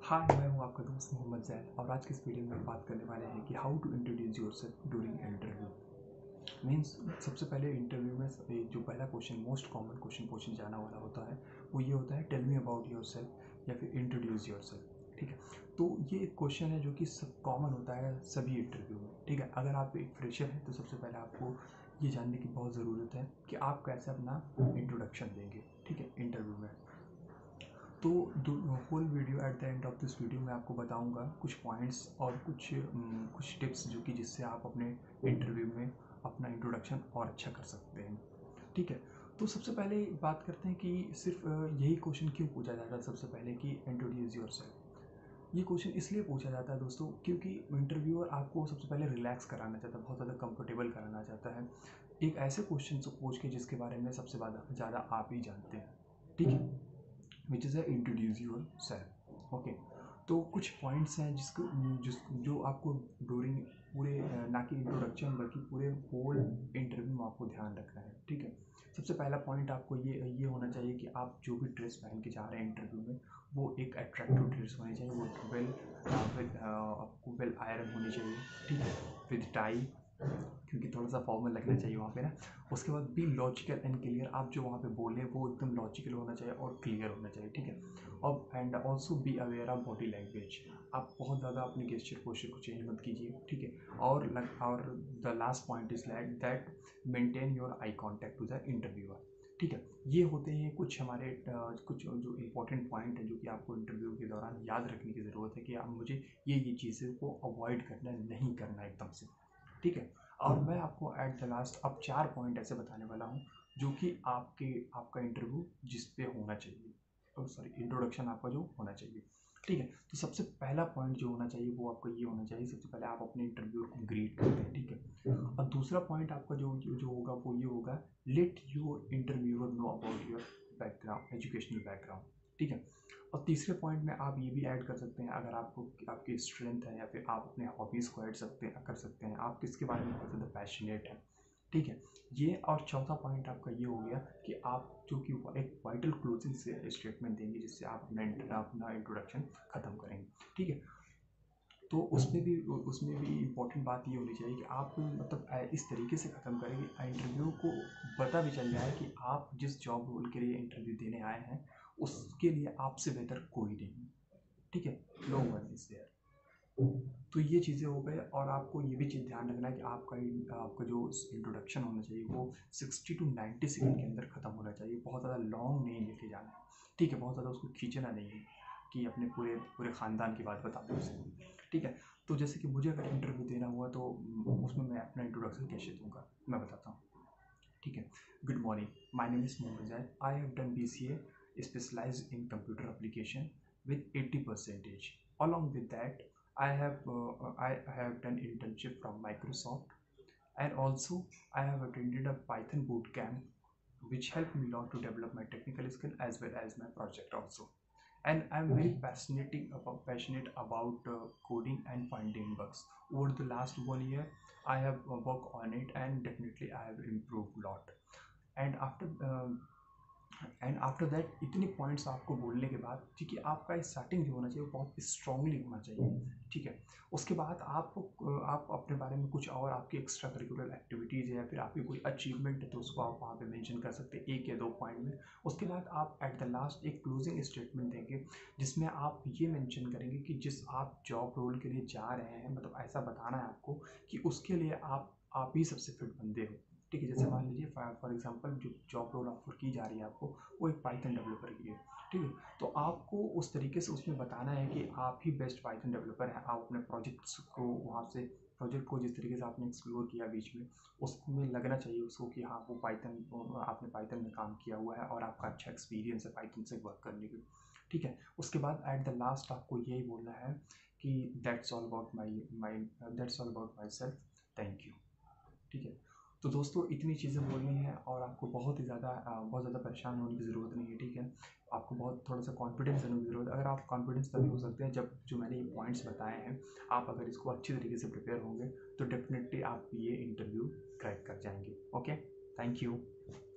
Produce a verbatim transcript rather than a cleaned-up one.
हाय, मैं हूँ आपका दोस्त मोहम्मद जैद और आज की इस वीडियो में हम बात करने वाले हैं कि how to introduce yourself during interview. Means सबसे पहले इंटरव्यू में जो पहला क्वेश्चन, मोस्ट कॉमन क्वेश्चन पूछने जाना वाला होता है वो ये होता है, टेल मी अबाउट योरसेल्फ या फिर इंट्रोड्यूस योरसेल्फ। ठीक है, तो ये एक क्वेश्चन है जो कि सब कॉमन होता है सभी इंटरव्यू में। ठीक है, अगर आप एक फ्रेशर हैं तो सबसे पहले आपको ये जानने की बहुत ज़रूरत है कि आप कैसे अपना इंट्रोडक्शन देंगे। ठीक है, इंटरव्यू में तो whole video at the end of this video मैं आपको बताऊंगा कुछ पॉइंट्स और कुछ um, कुछ टिप्स जो कि जिससे आप अपने इंटरव्यू में अपना इंट्रोडक्शन और अच्छा कर सकते हैं। ठीक है, तो सबसे पहले बात करते हैं कि सिर्फ यही क्वेश्चन क्यों पूछा जाता है सबसे पहले कि इंट्रोड्यूस योरसेल्फ। ये क्वेश्चन इसलिए पूछा जाता है दोस्तों क्योंकि इंटरव्यूअर आपको सबसे पहले रिलैक्स कराना चाहता है, बहुत ज़्यादा कंफर्टेबल कराना चाहता है एक ऐसे क्वेश्चन से पूछ के जिसके बारे में सबसे ज़्यादा आप ही जानते हैं। ठीक है, which is a introduce yourself. Okay, तो कुछ पॉइंट्स हैं जिसको जिस जो आपको ड्यूरिंग पूरे ना कि इंट्रोडक्शन बल्कि पूरे होल इंटरव्यू में आपको ध्यान रखना है। ठीक है, सबसे पहला पॉइंट आपको ये ये होना चाहिए कि आप जो भी ड्रेस पहन के जा रहे हैं इंटरव्यू में वो एक अट्रैक्टिव ड्रेस होनी चाहिए, वो वेल विद आपको वेल आयरन होनी चाहिए। ठीक है, विद टाई, क्योंकि थोड़ा सा फॉर्मल लगना चाहिए वहाँ पे ना। उसके बाद बी लॉजिकल एंड क्लियर, आप जो वहाँ पे बोले वो एकदम लॉजिकल होना चाहिए और क्लियर होना चाहिए। ठीक है, और and also be aware of body language, आप बहुत ज़्यादा अपनी गेस्चर पोस्चर को चेंज मत कीजिए। ठीक है, और और the last point is like that maintain your eye contact to the interviewer. ठीक है, ये होते हैं कुछ हमारे uh, कुछ जो इंपॉर्टेंट पॉइंट है जो कि आपको इंटरव्यू के दौरान याद रखने की ज़रूरत है कि आप मुझे ये ये चीज़ें को अवॉइड करना नहीं करना एकदम से। ठीक है, और मैं आपको एट द लास्ट अब चार पॉइंट ऐसे बताने वाला हूँ जो कि आपके आपका इंटरव्यू जिस पे होना चाहिए, और सॉरी इंट्रोडक्शन आपका जो होना चाहिए। ठीक है, तो सबसे पहला पॉइंट जो होना चाहिए वो आपका ये होना चाहिए, सबसे पहले आप अपने इंटरव्यू को ग्रीट करते हैं। ठीक है, और दूसरा पॉइंट आपका जो जो होगा वो ये होगा, let your interviewer know about your background, educational background. ठीक है, और तीसरे पॉइंट में आप ये भी ऐड कर सकते हैं, अगर आपको आपकी स्ट्रेंथ है या फिर आप अपने हॉबीज़ को ऐड सकते हैं कर सकते हैं, आप किसके बारे में बहुत ज़्यादा पैशनेट हैं। ठीक है, ये और चौथा पॉइंट आपका ये हो गया कि आप जो कि एक वाइटल क्लोजिंग से स्टेटमेंट देंगे जिससे आप अपना अपना इंट्रोडक्शन ख़त्म करेंगे। ठीक है, तो उसमें भी उसमें भी इम्पोर्टेंट बात ये होनी चाहिए कि आप मतलब इस तरीके से ख़त्म करें कि इंटरव्यू को पता भी चल जाए कि आप जिस जॉब रोल के लिए इंटरव्यू देने आए हैं उसके लिए आपसे बेहतर कोई नहीं। ठीक है, नो वन इज देयर। तो ये चीज़ें हो गए, और आपको ये भी चीज़ ध्यान रखना है कि आपका आपका जो इंट्रोडक्शन होना चाहिए वो सिक्सटी टू नाइन्टी सेकेंड के अंदर ख़त्म होना चाहिए, बहुत ज़्यादा लॉन्ग नहीं लेके जाना है। ठीक है, बहुत ज़्यादा उसको खींचना नहीं है कि अपने पूरे पूरे ख़ानदान की बात बता दें उसे। ठीक है, तो जैसे कि मुझे अगर इंटरव्यू देना हुआ तो उसमें मैं अपना इंट्रोडक्शन कैसे दूंगा मैं बताता हूँ। ठीक है, good morning, my name is Mohammed Zaid, I have done B C A specialised in computer application with eighty percentage. Along with that, I have uh, I have done internship from Microsoft, and also I have attended a Python boot camp which helped me a lot to develop my technical skill as well as my project also. And I'm very passionate about passionate about uh, coding and finding bugs. Over the last one year, I have uh, worked on it, and definitely I have improved a lot. And after uh, and after that इतने पॉइंट्स आपको बोलने के बाद, ठीक है, आपका starting जो होना चाहिए वो बहुत स्ट्रांगली होना चाहिए। ठीक है, उसके बाद आप आप अपने बारे में कुछ और आपकी एक्स्ट्रा करिकुलर एक्टिविटीज़ है या फिर आपकी कोई अचीवमेंट है तो उसको आप वहाँ पे मेंशन कर सकते हैं एक या दो पॉइंट में। उसके बाद आप एट द लास्ट एक क्लोजिंग स्टेटमेंट देंगे जिसमें आप ये मेंशन करेंगे कि जिस आप जॉब रोल के लिए जा रहे हैं, मतलब ऐसा बताना है आपको कि उसके लिए आप आप ही सबसे फिट बंदे हो। ठीक है, जैसे मान लीजिए फॉर एग्जांपल जो जॉब रोल ऑफर की जा रही है आपको वो एक पाइथन डेवलपर की है। ठीक है, तो आपको उस तरीके से उसमें बताना है कि आप ही बेस्ट पाइथन डेवलपर हैं। आप अपने प्रोजेक्ट्स को वहाँ से प्रोजेक्ट को जिस तरीके से आपने एक्सप्लोर किया बीच में, उसमें लगना चाहिए उसको कि हाँ वो पाइथन आपने पाइथन में काम किया हुआ है और आपका अच्छा एक्सपीरियंस है पाइथन से वर्क करने की। ठीक है, उसके बाद एट द लास्ट आपको यही बोलना है कि that's all about my my that's all about myself, thank you. ठीक है, तो दोस्तों इतनी चीज़ें बोलनी है और आपको बहुत ही ज़्यादा बहुत ज़्यादा परेशान होने की ज़रूरत नहीं है। ठीक है, आपको बहुत थोड़ा सा कॉन्फिडेंस होने की ज़रूरत है। अगर आप कॉन्फिडेंस तभी हो सकते हैं जब जो मैंने ये पॉइंट्स बताए हैं आप अगर इसको अच्छी तरीके से प्रिपेयर होंगे तो डेफिनेटली आप ये इंटरव्यू क्रैक कर जाएंगे। Okay, thank you.